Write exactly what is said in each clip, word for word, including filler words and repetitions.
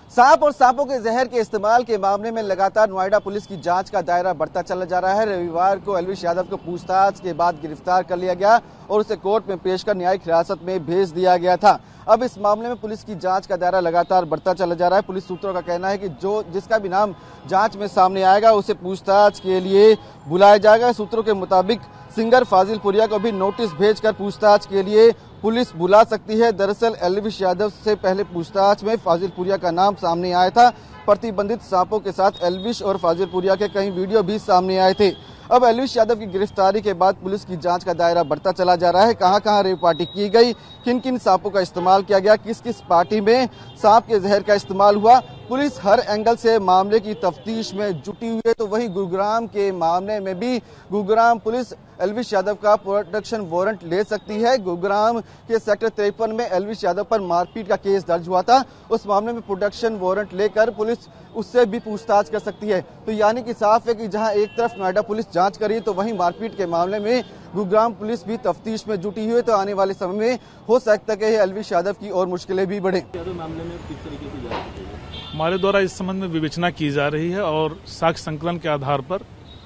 सांप और सांपों के जहर के इस्तेमाल के मामले में लगातार नोएडा पुलिस की जांच का दायरा बढ़ता चला जा रहा है। रविवार को एल्विश यादव को पूछताछ के बाद गिरफ्तार कर लिया गया और उसे कोर्ट में पेश कर न्यायिक हिरासत में भेज दिया गया था। अब इस मामले में पुलिस की जांच का दायरा लगातार बढ़ता चला जा रहा है। पुलिस सूत्रों का कहना है कि जो जिसका भी नाम जांच में सामने आएगा उसे पूछताछ के लिए बुलाया जाएगा। सूत्रों के मुताबिक सिंगर फाजिल पुरिया को भी नोटिस भेजकर पूछताछ के लिए पुलिस बुला सकती है। दरअसल एल्विश यादव से पहले पूछताछ में फाजिल पुरिया का नाम सामने आया था। प्रतिबंधित सांपों के साथ एल्विश और फाजिल पुरिया के कई वीडियो भी सामने आए थे। अब एल्विश यादव की गिरफ्तारी के बाद पुलिस की जांच का दायरा बढ़ता चला जा रहा है। कहां कहां रेव पार्टी की गई, किन किन सांपों का इस्तेमाल किया गया, किस किस पार्टी में सांप के जहर का इस्तेमाल हुआ, पुलिस हर एंगल से मामले की तफ्तीश में जुटी हुई है। तो वहीं गुरुग्राम के मामले में भी गुरुग्राम पुलिस एल्विश यादव का प्रोटेक्शन वारंट ले सकती है। गुरुग्राम के सेक्टर तिरपन में एल्विश यादव पर मारपीट का केस दर्ज हुआ था। उस मामले में प्रोटेक्शन वारंट लेकर पुलिस उससे भी पूछताछ कर सकती है। तो यानी कि साफ है कि जहां एक तरफ नोएडा पुलिस जांच करी तो वहीं मारपीट के मामले में गुरुग्राम पुलिस भी तफ्तीश में जुटी हुई है। तो आने वाले समय में हो सकता है कि एल्विश यादव की और मुश्किलें भी बढ़े। मामले में किस तरीके की जांच की गई? हमारे द्वारा इस संबंध में विवेचना की जा रही है और साक्ष्य संकलन के आधार पर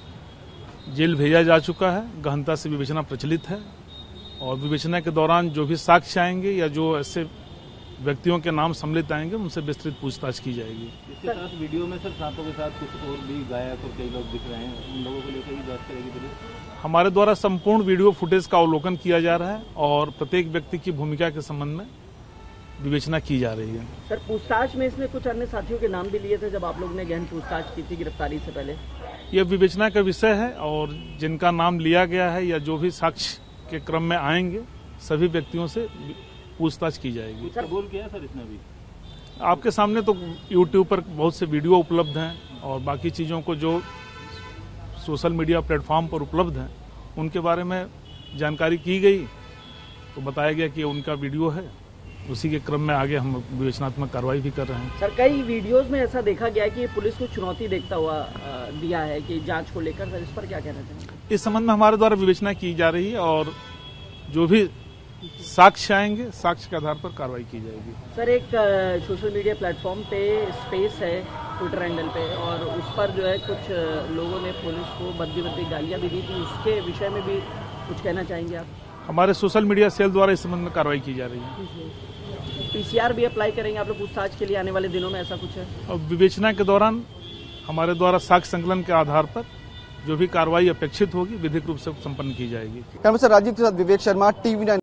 जेल भेजा जा चुका है। गहनता से विवेचना प्रचलित है और विवेचना के दौरान जो भी साक्ष्य आएंगे या जो ऐसे व्यक्तियों के नाम सम्मिलित आएंगे उनसे विस्तृत पूछताछ की जाएगी। इसके साथ वीडियो में सर सांपों के साथ कुछ और भी गायक और कई लोग दिख रहे हैं, उन लोगों को लेकर भी जांच करेगी पुलिस? हमारे द्वारा संपूर्ण वीडियो फुटेज का अवलोकन किया जा रहा है और प्रत्येक व्यक्ति की भूमिका के संबंध में विवेचना की जा रही है। सर पूछताछ में इसमें कुछ अन्य साथियों के नाम भी लिए थे जब आप लोग ने गहन पूछताछ की थी गिरफ्तारी से पहले? यह विवेचना का विषय है और जिनका नाम लिया गया है या जो भी साक्ष्य के क्रम में आएंगे सभी व्यक्तियों से पूछताछ की जाएगी। सर बोल किया सर इसने भी? आपके सामने तो यूट्यूब पर बहुत से वीडियो उपलब्ध हैं और बाकी चीज़ों को जो सोशल मीडिया प्लेटफॉर्म पर उपलब्ध हैं उनके बारे में जानकारी की गई तो बताया गया कि उनका वीडियो है। उसी के क्रम में आगे हम विवेचनात्मक कार्रवाई भी कर रहे हैं। सर कई वीडियोस में ऐसा देखा गया कि पुलिस को चुनौती देखता हुआ दिया है कि जांच को लेकर, सर इस पर क्या कहना चाहेंगे? इस संबंध में हमारे द्वारा विवेचना की जा रही है और जो भी साक्ष्य आएंगे साक्ष्य के आधार पर कार्रवाई की जाएगी। सर एक सोशल मीडिया प्लेटफॉर्म पे स्पेस है ट्विटर हैंडल पे और उस पर जो है कुछ लोगों ने पुलिस को भद्दी भद्दी गालियां भी दी थी, उसके विषय में भी कुछ कहना चाहेंगे आप? हमारे सोशल मीडिया सेल द्वारा इस संबंध में कार्रवाई की जा रही है। पीसीआर भी अप्लाई करेंगे आप लोग पूछताछ के लिए आने वाले दिनों में, ऐसा कुछ है? और विवेचना के दौरान हमारे द्वारा साक्ष्य संकलन के आधार पर जो भी कार्रवाई अपेक्षित होगी विधिक रूप से संपन्न की जाएगी। कैमरा राजीव के साथ विवेक शर्मा, टीवी नाइन।